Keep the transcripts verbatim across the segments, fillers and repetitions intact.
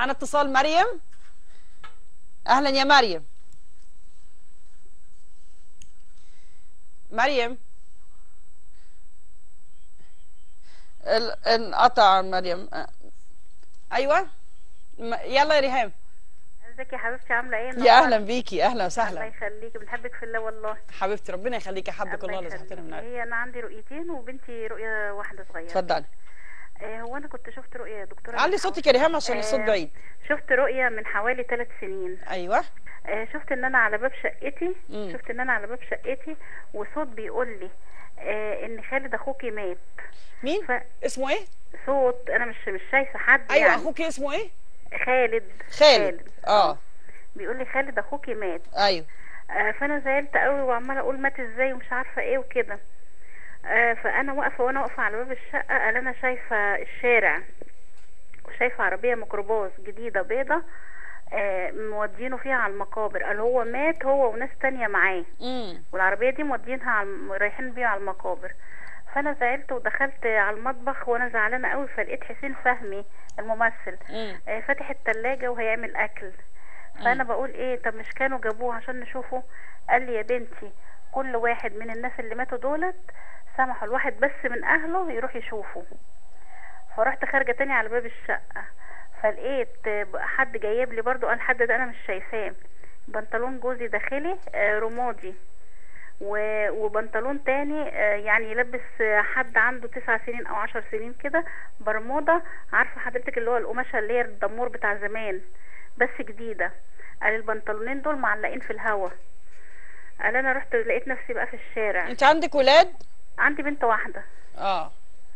معانا اتصال مريم. اهلا يا مريم. مريم ال- انقطع مريم. ايوه يلا يا ريهام. ازيك يا حبيبتي، عامله ايه؟ يا اهلا بيكي، اهلا الله وسهلا يخليكي، بنحبك في الله والله. حبيبتي، ربنا يخليكي، حبك الله اللي زحتنا من قلبي. هي انا عندي رؤيتين وبنتي رؤيه واحده صغيره. اتفضلي. آه هو انا كنت شفت رؤيه يا دكتوره. علي صوتك يا ريهام عشان آه الصوت بعيد. شفت رؤيه من حوالي ثلاث سنين. ايوه. آه شفت ان انا على باب شقتي. مم. شفت ان انا على باب شقتي وصوت بيقول لي آه ان خالد اخوكي مات. مين؟ ف... اسمه ايه؟ صوت انا مش مش شايفه حد. ايوه يعني. اخوكي اسمه ايه؟ خالد. خالد, خالد. اه بيقول لي خالد اخوكي مات. ايوه. آه فانا زعلت قوي وعماله اقول مات ازاي ومش عارفه ايه وكده. آه فانا واقفه وانا واقفه على باب الشقه، قال انا شايفه الشارع وشايفه عربيه ميكروباص جديده بيضه آه مودينه فيها على المقابر. قال هو مات هو وناس تانية معاه، والعربيه دي مودينها على رايحين بيها على المقابر. فانا زعلت ودخلت على المطبخ وانا زعلانه قوي، فلقيت حسين فهمي الممثل آه فاتح التلاجة وهيعمل اكل. فانا بقول ايه، طب مش كانوا جابوه عشان نشوفه؟ قال لي يا بنتي كل واحد من الناس اللي ماتوا دولت سمحوا الواحد بس من اهله يروح يشوفه. فرحت خارجه تاني على باب الشقه، فلقيت حد جايب لي برضو. قال حد ده انا مش شايفاه، بنطلون جوزي داخلي رمادي وبنطلون تاني يعني يلبس حد عنده تسع سنين او عشر سنين كده، برموده. عارفه حضرتك اللي هو القماشه اللي هي الدمور بتاع زمان بس جديده. قال البنطلونين دول معلقين في الهوا. قال انا رحت لقيت نفسي بقى في الشارع. انت عندك ولاد؟ عندي بنت واحده. اه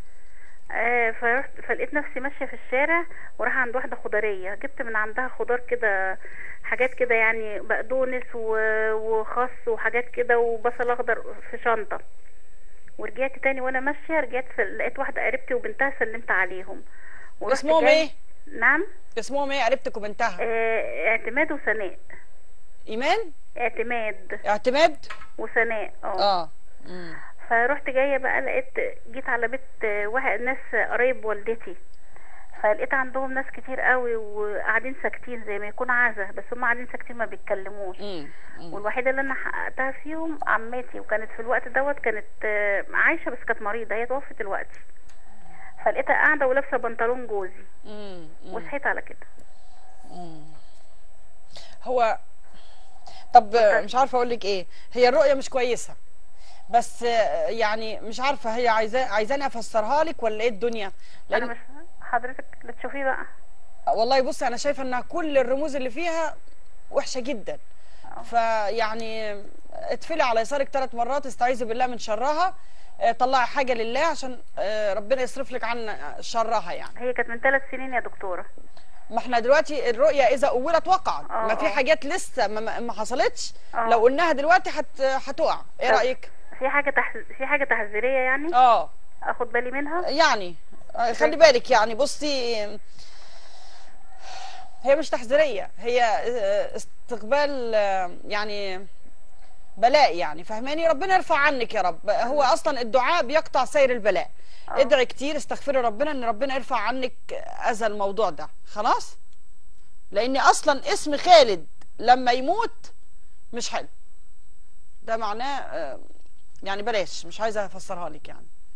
آه فرحت فلقيت نفسي ماشيه في الشارع وراح عند واحده خضاريه، جبت من عندها خضار كده، حاجات كده يعني بقدونس وخس وحاجات كده وبصل اخضر في شنطه. ورجعت تاني وانا ماشيه رجعت لقيت واحده قريبتي وبنتها سلمت عليهم. اسمهم ايه؟ نعم اسمهم ايه قريبتك وبنتها؟ آه اعتماد وسناء. ايمان؟ اعتماد. اعتماد وسناء. اه اه فرحت جايه بقى لقيت جيت على بيت واحد ناس قرايب والدتي، فلقيت عندهم ناس كتير قوي وقاعدين ساكتين زي ما يكون عزا، بس هم قاعدين ساكتين ما بيتكلموش. والوحيده اللي انا حققتها فيهم عمتي، وكانت في الوقت دوت كانت عايشه بس كانت مريضه، هي توفت دلوقتي. فلقيتها قاعده ولابسه بنطلون جوزي وصحيت على كده. هو طب مش عارفه اقول لك ايه، هي الرؤيه مش كويسه بس يعني مش عارفه هي عايزاه عايزاني افسرها لك ولا ايه الدنيا؟ لان انا مش حضرتك اللي تشوفيه بقى. والله بصي انا شايفه انها كل الرموز اللي فيها وحشه جدا. أوه. فيعني اتفلي على يسارك ثلاث مرات، استعيذي بالله من شرها، طلعي حاجه لله عشان ربنا يصرف لك عن شرها. يعني هي كانت من ثلاث سنين يا دكتوره. ما احنا دلوقتي الرؤيه اذا اولت وقعت. ما في حاجات لسه ما, ما حصلتش. أوه. لو قلناها دلوقتي هت هتقع. ايه رايك؟ في حاجه تح... في حاجه تحذيريه يعني؟ اه اخد بالي منها يعني. خلي بالك يعني. بصي هي مش تحذيريه، هي استقبال يعني بلاء يعني، فهماني؟ ربنا يرفع عنك يا رب. هو اصلا الدعاء بيقطع سير البلاء. أوه. ادعي كتير، استغفري ربنا ان ربنا يرفع عنك اذى الموضوع ده خلاص، لان اصلا اسم خالد لما يموت مش حلو. ده معناه يعني بلاش، مش عايزه افسرها لك يعني.